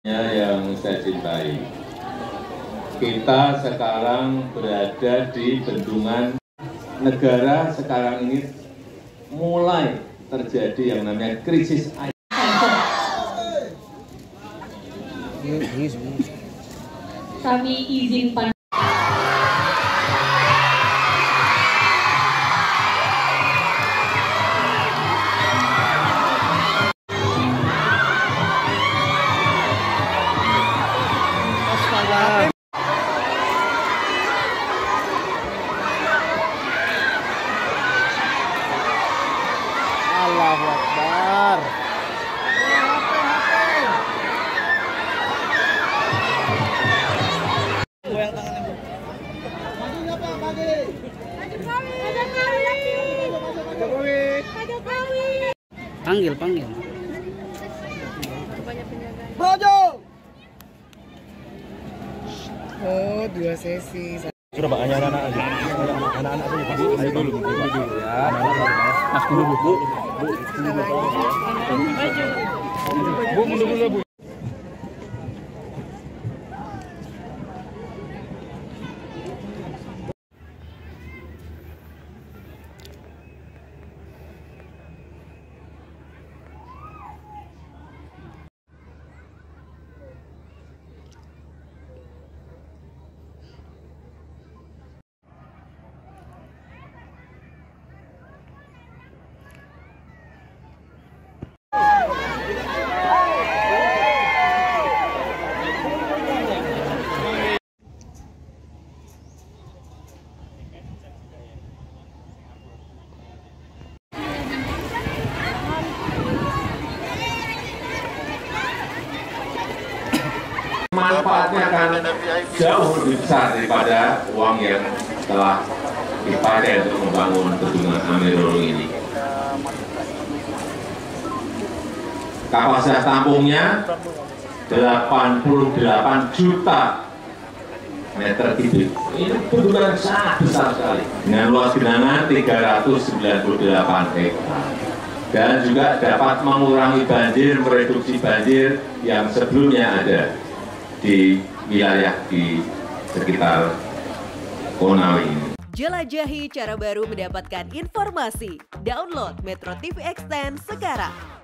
Yang saya cintai, kita sekarang berada di bendungan negara sekarang ini mulai terjadi yang namanya krisis air. Kami izin pan. Allahu Akbar. Goyang tangannya. Maju nggak Pak? Maju. Jokowi. Jokowi. Panggil. Maju. Oh, 2 sesi. Sudah Pak, hanya anak-anak aja. Anak-anak saja Pak. Ayo dulu ya. Mas dulu Bu. Bu, mundur dulu Bu. Manfaatnya akan jauh lebih besar daripada uang yang telah dipakai untuk membangun bendungan Amerolo ini. Kapasitas tampungnya 88 juta meter kubik. Ini bendungan sangat besar sekali. Dengan luas genangan 398 hektar. Dan juga dapat mengurangi banjir, mereduksi banjir yang sebelumnya ada di wilayah di sekitar Konawe ini. Jelajahi cara baru mendapatkan informasi. Download Metro TV Extend sekarang.